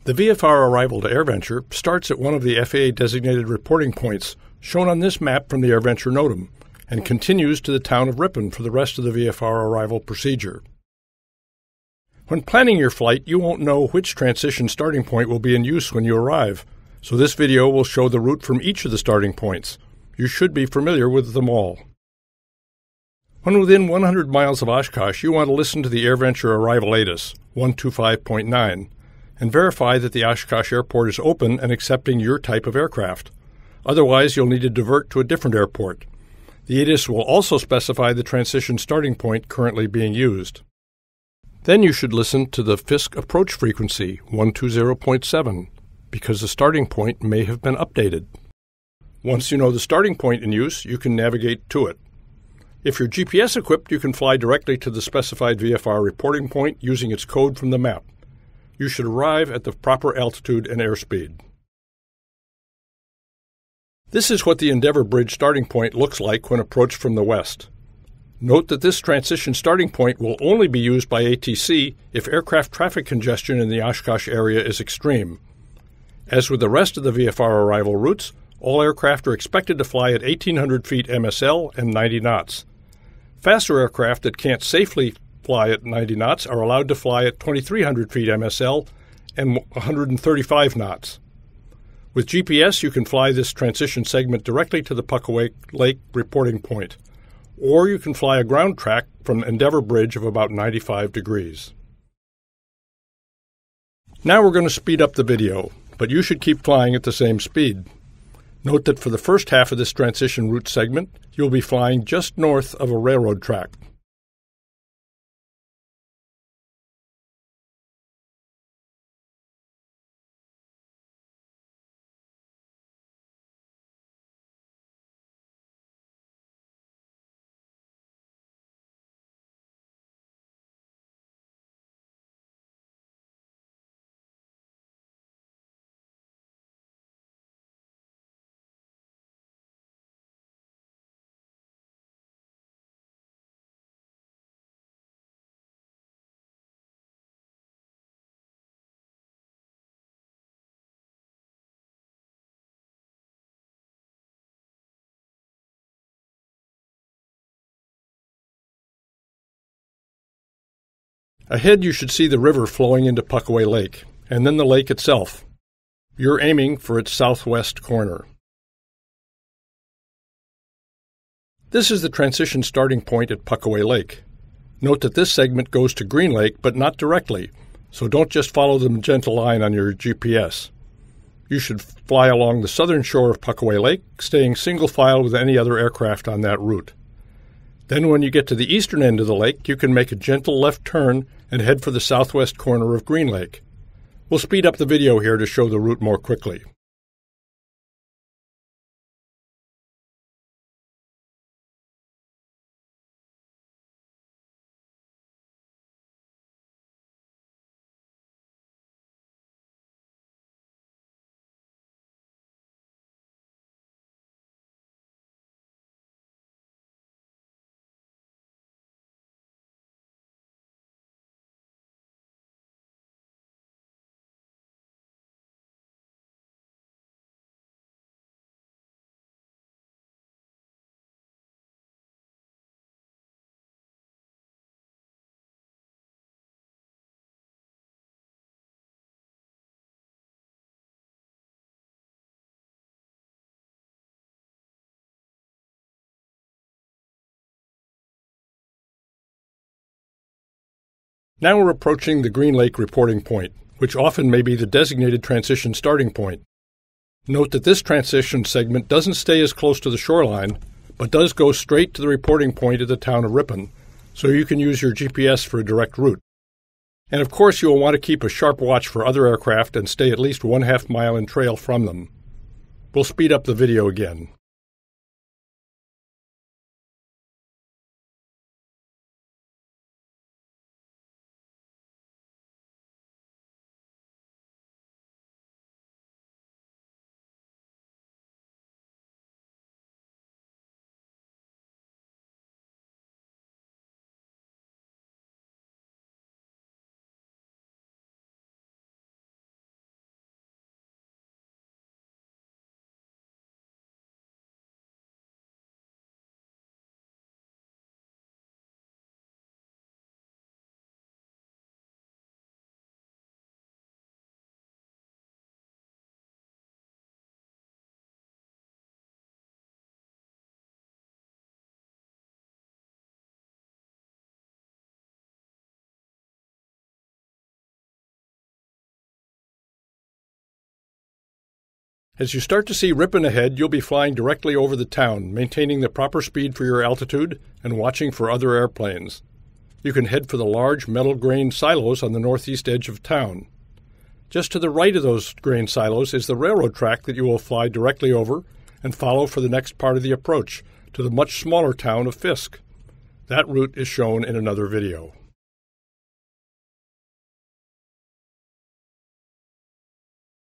The VFR arrival to AirVenture starts at one of the FAA-designated reporting points shown on this map from the AirVenture NOTAM and continues to the town of Ripon for the rest of the VFR arrival procedure. When planning your flight, you won't know which transition starting point will be in use when you arrive, so this video will show the route from each of the starting points. You should be familiar with them all. When within 100 miles of Oshkosh, you want to listen to the AirVenture arrival ATIS 125.9 and verify that the Oshkosh airport is open and accepting your type of aircraft. Otherwise, you'll need to divert to a different airport. The ATIS will also specify the transition starting point currently being used. Then you should listen to the FISK Approach Frequency 120.7 because the starting point may have been updated. Once you know the starting point in use, you can navigate to it. If you're GPS equipped, you can fly directly to the specified VFR reporting point using its code from the map. You should arrive at the proper altitude and airspeed. This is what the Endeavour Bridge starting point looks like when approached from the west. Note that this transition starting point will only be used by ATC if aircraft traffic congestion in the Oshkosh area is extreme. As with the rest of the VFR arrival routes, all aircraft are expected to fly at 1,800 feet MSL and 90 knots. Faster aircraft that can't safely fly at 90 knots are allowed to fly at 2,300 feet MSL and 135 knots. With GPS, you can fly this transition segment directly to the Puckaway Lake reporting point, or you can fly a ground track from Endeavour Bridge of about 95 degrees. Now we're going to speed up the video, but you should keep flying at the same speed. Note that for the first half of this transition route segment, you'll be flying just north of a railroad track. Ahead, you should see the river flowing into Puckaway Lake, and then the lake itself. You're aiming for its southwest corner. This is the transition starting point at Puckaway Lake. Note that this segment goes to Green Lake, but not directly, so don't just follow the magenta line on your GPS. You should fly along the southern shore of Puckaway Lake, staying single file with any other aircraft on that route. Then when you get to the eastern end of the lake, you can make a gentle left turn and head for the southwest corner of Green Lake. We'll speed up the video here to show the route more quickly. Now we're approaching the Green Lake reporting point, which often may be the designated transition starting point. Note that this transition segment doesn't stay as close to the shoreline, but does go straight to the reporting point at the town of Ripon, so you can use your GPS for a direct route. And of course, you will want to keep a sharp watch for other aircraft and stay at least 1/2 mile in trail from them. We'll speed up the video again. As you start to see Ripon ahead, you'll be flying directly over the town, maintaining the proper speed for your altitude and watching for other airplanes. You can head for the large metal grain silos on the northeast edge of town. Just to the right of those grain silos is the railroad track that you will fly directly over and follow for the next part of the approach to the much smaller town of FISK. That route is shown in another video.